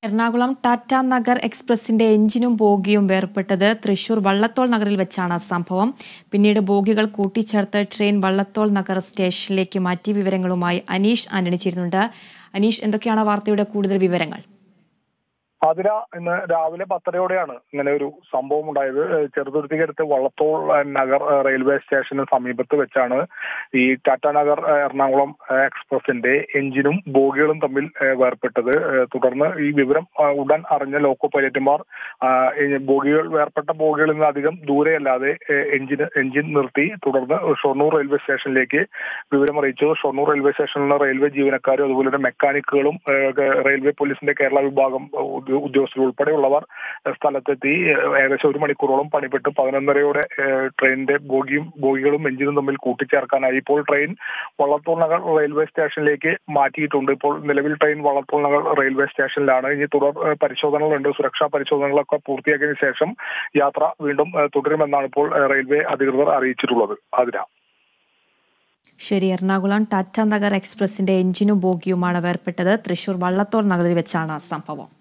എറണാകുളം ടാറ്റ നഗർ എക്സ്പ്രസിന്റെ എഞ്ചിനും ബോഗിയും വേർപെട്ടത് തൃശൂർ വള്ളത്തോൾ നഗറിൽ വെച്ചാണ് സംഭവം. പിന്നീട് ബോഗികൾ കൂട്ടിച്ചേർത്ത് ട്രെയിൻ വള്ളത്തോൾ നഗർ സ്റ്റേഷനിലേക്ക് മാറ്റി. വിവരങ്ങളുമായി അനീഷ് ആന്റണി ചേരുന്നുണ്ട്. അനീഷ്, എന്തൊക്കെയാണ് വാർത്തയുടെ കൂടുതൽ വിവരങ്ങൾ? അതിര ഇന്ന് രാവിലെ 10:30യോടെയാണ് ഇങ്ങനെ ഒരു സംഭവം ഉണ്ടായത്. ചെറുതുരുത്തിക്കടുത്ത് വള്ളത്തോൾ നഗർ റെയിൽവേ സ്റ്റേഷന് സമീപത്ത് വെച്ചാണ് ഈ ടാറ്റ നഗർ എറണാകുളം എക്സ്പ്രസിന്റെ എഞ്ചിനും ബോഗികളും തമ്മിൽ വേർപെട്ടത്. തുടർന്ന് ഈ വിവരം ഉടൻ അറിഞ്ഞ ലോക്കോ പൈലറ്റുമാർ വേർപെട്ട ബോഗികളിൽ നിന്ന് അധികം ദൂരെയല്ലാതെ എഞ്ചിൻ നിർത്തി. തുടർന്ന് ഷൊർണൂർ റെയിൽവേ സ്റ്റേഷനിലേക്ക് വിവരം അറിയിച്ചു. ഷൊർണൂർ റെയിൽവേ സ്റ്റേഷനിലെ റെയിൽവേ ജീവനക്കാരും അതുപോലെ തന്നെ മെക്കാനിക്കുകളും റെയിൽവേ പോലീസിന്റെ കേരള വിഭാഗം ഉദ്യോഗസ്ഥർ ഉൾപ്പെടെയുള്ളവർ സ്ഥലത്തെത്തി. ഏകദേശം 1 മണിക്കൂറോളം പണിപ്പെട്ട് 11:30യോടെ ട്രെയിനിന്റെ ബോഗികളും എഞ്ചിനും തമ്മിൽ കൂട്ടിച്ചേർക്കാനായി. ഇപ്പോൾ ട്രെയിൻ വള്ളത്തോൾ നഗർ റെയിൽവേ സ്റ്റേഷനിലേക്ക് മാറ്റിയിട്ടുണ്ട്. ഇപ്പോൾ നിലവിൽ ട്രെയിൻ വള്ളത്തോൾ നഗർ റെയിൽവേ സ്റ്റേഷനിലാണ്. ഇനി തുടർ പരിശോധനകളുണ്ട്. സുരക്ഷാ പരിശോധനകളൊക്കെ പൂർത്തിയാക്കിയതിനു ശേഷം യാത്ര വീണ്ടും തുടരുമെന്നാണ് ഇപ്പോൾ റെയിൽവേ അധികൃതർ അറിയിച്ചിട്ടുള്ളത്. അതിനാ ശരി, എറണാകുളം ടാറ്റ നഗർ എക്സ്പ്രസിന്റെ എഞ്ചിനും ബോഗിയുമാണ് വേർപെട്ടത്. തൃശൂർ വള്ളത്തോൾ നഗറിൽ വെച്ചാണ് സംഭവം.